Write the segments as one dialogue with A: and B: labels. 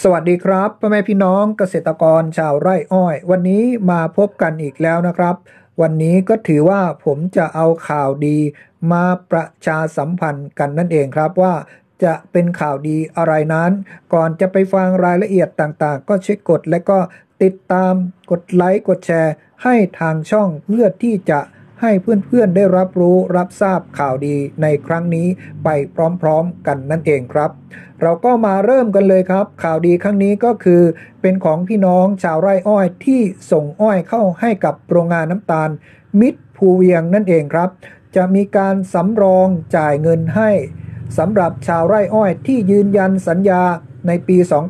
A: สวัสดีครับพ่อแม่พี่น้องเกษตรกรชาวไร่อ้อยวันนี้มาพบกันอีกแล้วนะครับวันนี้ก็ถือว่าผมจะเอาข่าวดีมาประชาสัมพันธ์กันนั่นเองครับว่าจะเป็นข่าวดีอะไรนั้นก่อนจะไปฟังรายละเอียดต่างๆก็ช่วยกดและก็ติดตามกดไลค์กดแชร์ให้ทางช่องเพื่อที่จะให้เพื่อนๆได้รับรู้รับทราบข่าวดีในครั้งนี้ไปพร้อมๆกันนั่นเองครับเราก็มาเริ่มกันเลยครับข่าวดีครั้งนี้ก็คือเป็นของพี่น้องชาวไร่อ้อยที่ส่งอ้อยเข้าให้กับโรงงานน้ำตาลมิตรภูเวียงนั่นเองครับจะมีการสำรองจ่ายเงินให้สำหรับชาวไร่อ้อยที่ยืนยันสัญญาในปี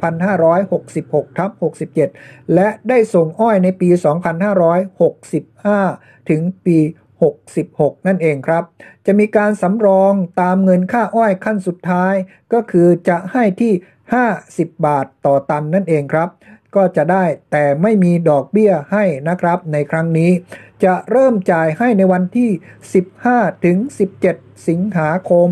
A: 2566/67 และได้ส่งอ้อยในปี 2565 ถึงปี 66 นั่นเองครับจะมีการสำรองตามเงินค่าอ้อยขั้นสุดท้ายก็คือจะให้ที่50 บาทต่อตันนั่นเองครับก็จะได้แต่ไม่มีดอกเบี้ยให้นะครับในครั้งนี้จะเริ่มจ่ายให้ในวันที่15ถึง17สิงหาคม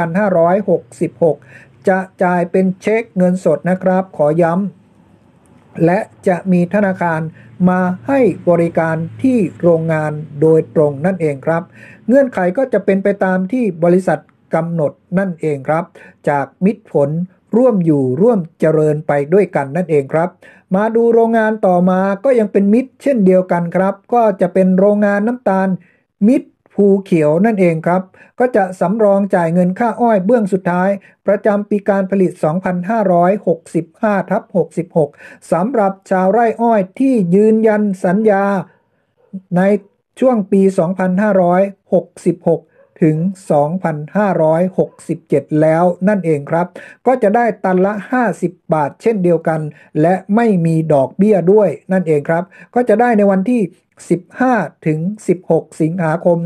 A: 2566จะจ่ายเป็นเช็คเงินสดนะครับขอย้ำและจะมีธนาคารมาให้บริการที่โรงงานโดยตรงนั่นเองครับเงื่อนไขก็จะเป็นไปตามที่บริษัทกำหนดนั่นเองครับจากมิตรผลร่วมอยู่ร่วมเจริญไปด้วยกันนั่นเองครับมาดูโรงงานต่อมาก็ยังเป็นมิตรเช่นเดียวกันครับก็จะเป็นโรงงานน้ำตาลมิตรภูเขียวนั่นเองครับก็จะสำรองจ่ายเงินค่าอ้อยเบื้องสุดท้ายประจำปีการผลิต 2565/66 สำหรับชาวไร่อ้อยที่ยืนยันสัญญาในช่วงปี 2566 ถึง 2567 แล้วนั่นเองครับก็จะได้ตันละ50 บาทเช่นเดียวกันและไม่มีดอกเบี้ยด้วยนั่นเองครับก็จะได้ในวันที่15ถึง16สิงหาคม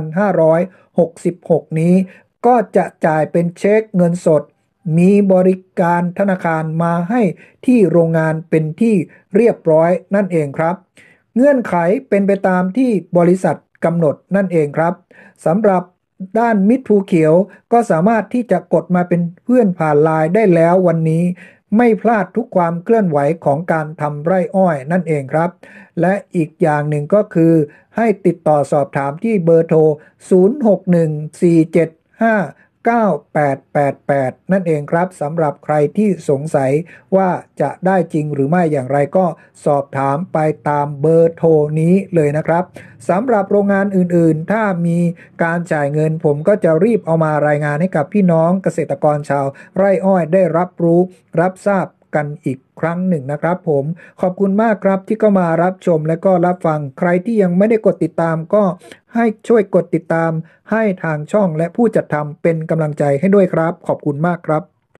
A: 2566นี้ก็จะจ่ายเป็นเช็คเงินสดมีบริการธนาคารมาให้ที่โรงงานเป็นที่เรียบร้อยนั่นเองครับเงื่อนไขเป็นไปตามที่บริษัทกำหนดนั่นเองครับสำหรับด้านมิตรภูเขียวก็สามารถที่จะกดมาเป็นเพื่อนผ่านไลน์ได้แล้ววันนี้ไม่พลาดทุกความเคลื่อนไหวของการทำไร่อ้อยนั่นเองครับและอีกอย่างหนึ่งก็คือให้ติดต่อสอบถามที่เบอร์โทร 0614759888 นั่นเองครับสำหรับใครที่สงสัยว่าจะได้จริงหรือไม่อย่างไรก็สอบถามไปตามเบอร์โทรนี้เลยนะครับสำหรับโรงงานอื่นๆถ้ามีการจ่ายเงินผมก็จะรีบเอามารายงานให้กับพี่น้องเกษตรกรชาวไร่อ้อยได้รับรู้รับทราบกันอีกครั้งหนึ่งนะครับผมขอบคุณมากครับที่เข้ามารับชมและก็รับฟังใครที่ยังไม่ได้กดติดตามก็ให้ช่วยกดติดตามให้ทางช่องและผู้จัดทำเป็นกำลังใจให้ด้วยครับขอบคุณมากครับ